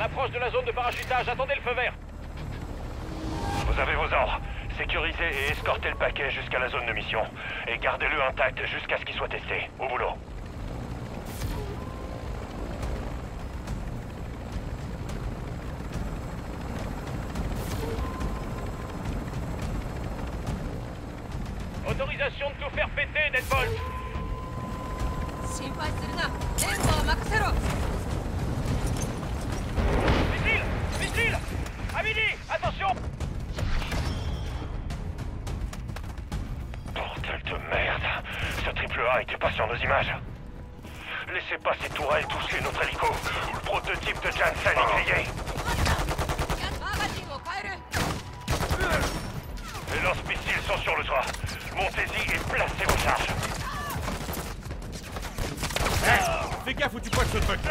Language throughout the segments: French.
Approche de la zone de parachutage, attendez le feu vert. Vous avez vos ordres. Sécurisez et escortez le paquet jusqu'à la zone de mission. Et gardez-le intact jusqu'à ce qu'il soit testé. Au boulot. Autorisation de tout faire péter, Deadbolt. Missile! Missile! À midi! Attention! Bordel de merde. Ce triple A était pas sur nos images. Laissez pas ces tourelles toucher notre hélico. Le prototype de Janssen est grillé. Les lance-missiles sont sur le toit. Montez-y et placez vos charges. Fais gaffe où tu pointes ce truc.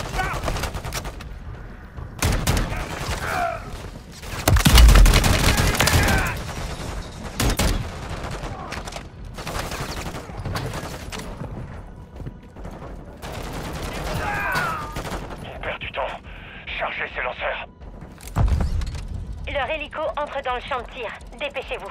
On perd du temps. Chargez ces lanceurs. Leur hélico entre dans le champ de tir. Dépêchez-vous.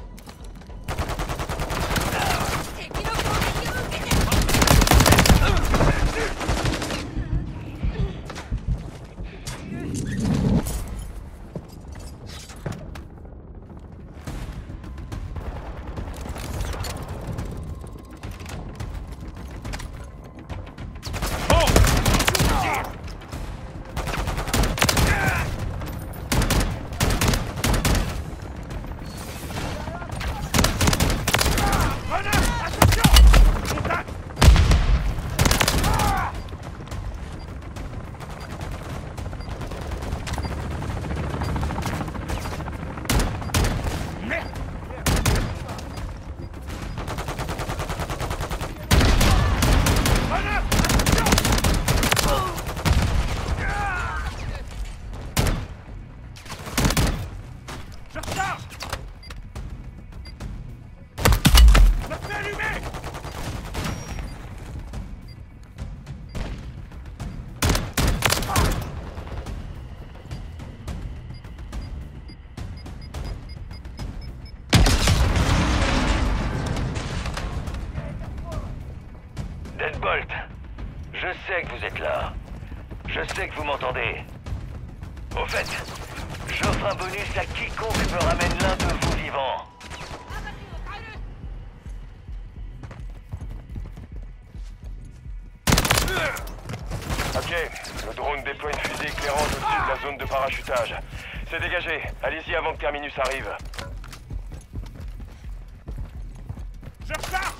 Deadbolt, je sais que vous êtes là. Je sais que vous m'entendez. Au fait, j'offre un bonus à quiconque me ramène l'un de vous vivant. Ok, le drone déploie une fusée éclairante au-dessus de la zone de parachutage. C'est dégagé, allez-y avant que Terminus arrive. Je repars.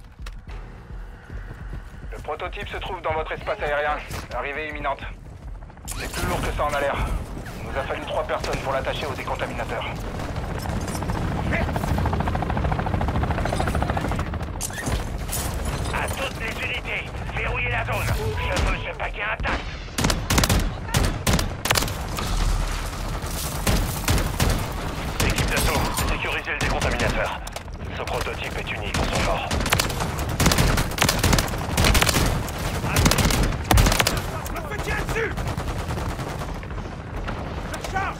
Le prototype se trouve dans votre espace aérien. Arrivée imminente. C'est plus lourd que ça en a l'air. Il nous a fallu 3 personnes pour l'attacher au décontaminateur. À toutes les unités, verrouillez la zone. Je veux ce paquet intact. Équipe d'assaut, sécurisez le décontaminateur. Ce prototype est unique en son genre. Je me tiens dessus. Je charge.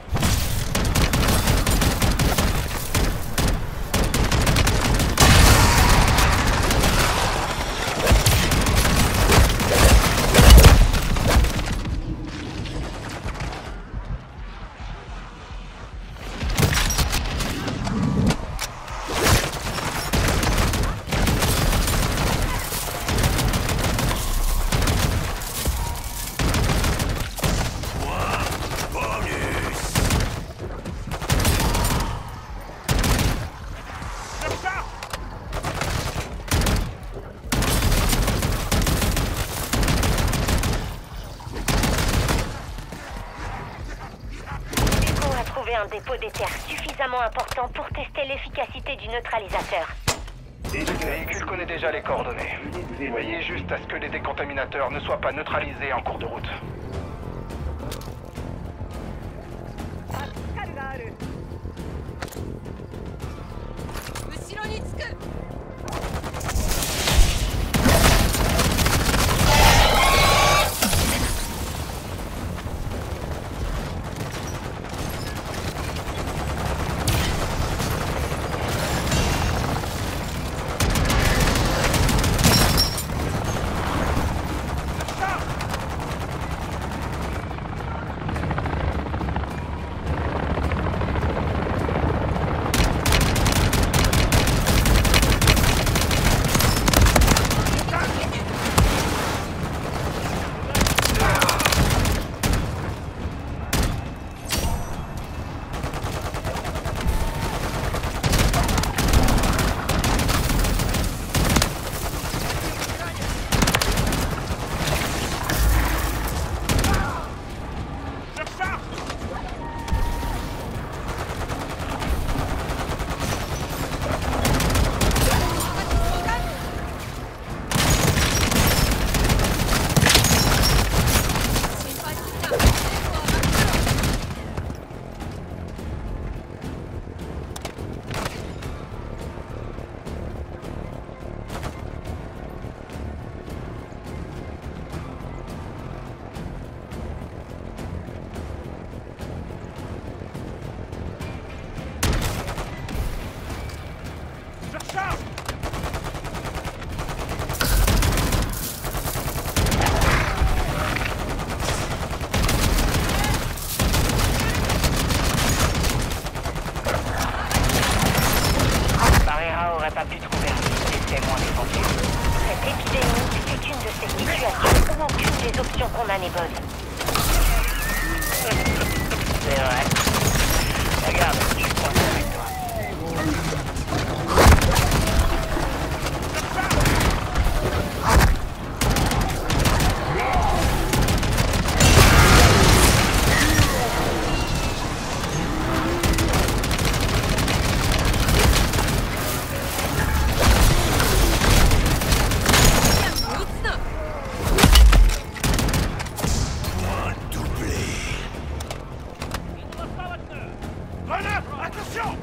Un dépôt d'éther suffisamment important pour tester l'efficacité du neutralisateur. Le véhicule connaît déjà les coordonnées. Veillez juste à ce que les décontaminateurs ne soient pas neutralisés en cours de route. qu'on a les bonnes. C'est vrai. Regarde, je suis pas avec toi. Grenade! Attention!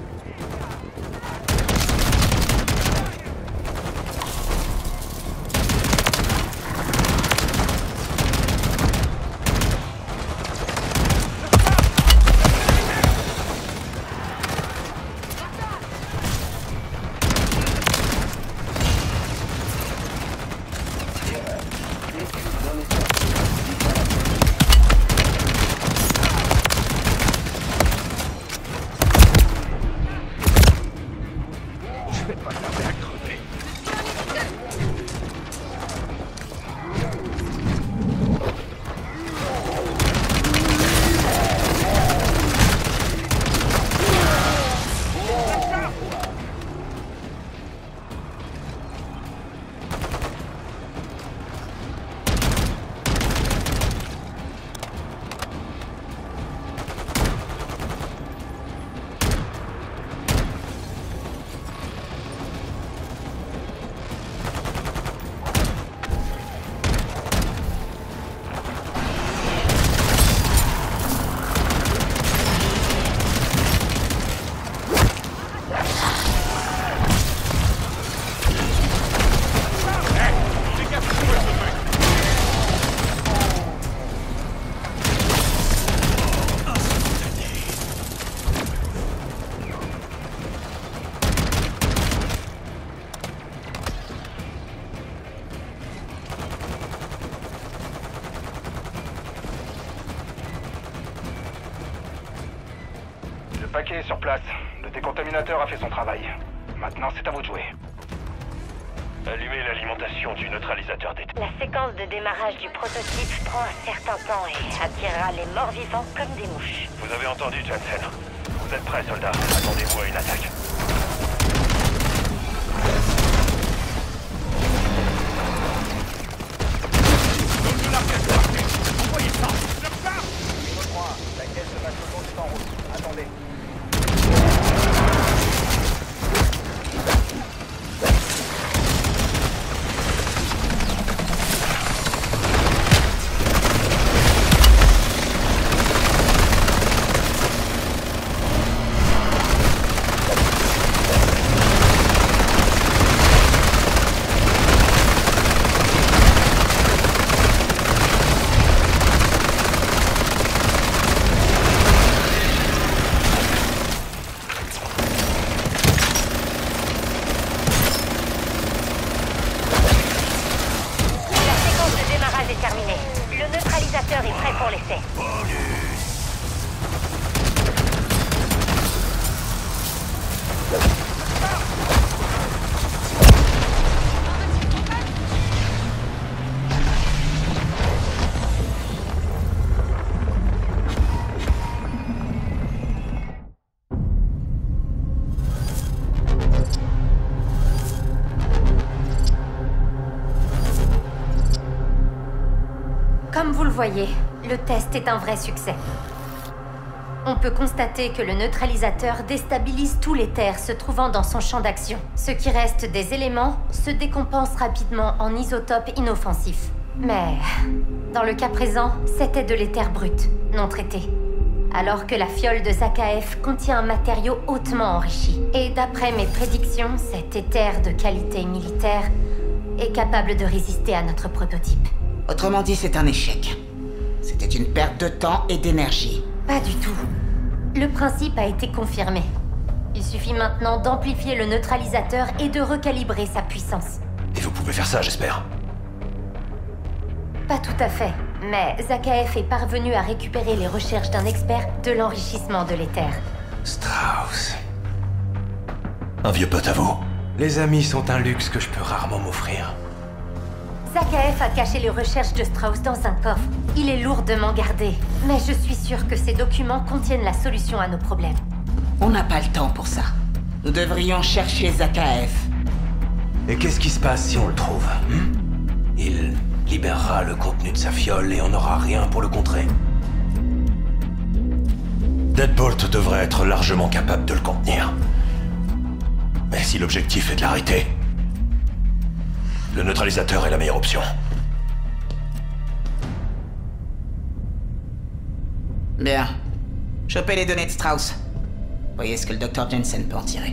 Le paquet est sur place. Le décontaminateur a fait son travail. Maintenant, c'est à vous de jouer. Allumez l'alimentation du neutralisateur des... La séquence de démarrage du prototype prend un certain temps et attirera les morts vivants comme des mouches. Vous avez entendu, Jensen. Vous êtes prêts, soldats. Attendez-vous à une attaque. Donne-nous la pièce marquée! Envoyez ça! Je repars! Niveau 3, la caisse de mastodonte est en route. Attendez. Le neutralisateur est prêt pour l'essai. Comme vous le voyez, le test est un vrai succès. On peut constater que le neutralisateur déstabilise tous les terres se trouvant dans son champ d'action. Ce qui reste des éléments se décompense rapidement en isotopes inoffensifs. Mais, dans le cas présent, c'était de l'éther brut, non traité. Alors que la fiole de Zakaev contient un matériau hautement enrichi. Et d'après mes prédictions, cet éther de qualité militaire est capable de résister à notre prototype. Autrement dit, c'est un échec. C'était une perte de temps et d'énergie. Pas du tout. Le principe a été confirmé. Il suffit maintenant d'amplifier le neutralisateur et de recalibrer sa puissance. Et vous pouvez faire ça, j'espère. Pas tout à fait, mais Zakaev est parvenu à récupérer les recherches d'un expert de l'enrichissement de l'éther. Strauss. Un vieux pote à vous. Les amis sont un luxe que je peux rarement m'offrir. Zakaev a caché les recherches de Strauss dans un coffre. Il est lourdement gardé. Mais je suis sûre que ces documents contiennent la solution à nos problèmes. On n'a pas le temps pour ça. Nous devrions chercher Zakaev. Et qu'est-ce qui se passe si on le trouve Il libérera le contenu de sa fiole et on n'aura rien pour le contrer. Deadbolt devrait être largement capable de le contenir. Mais si l'objectif est de l'arrêter, le neutralisateur est la meilleure option. Bien. Chopez les données de Strauss. Voyez ce que le Dr. Jensen peut en tirer.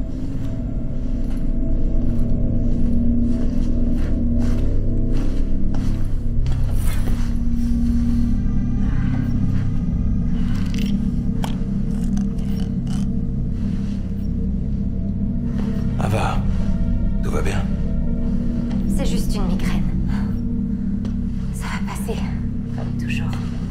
Ava, tout va bien? C'est juste une migraine. Ça va passer, comme toujours.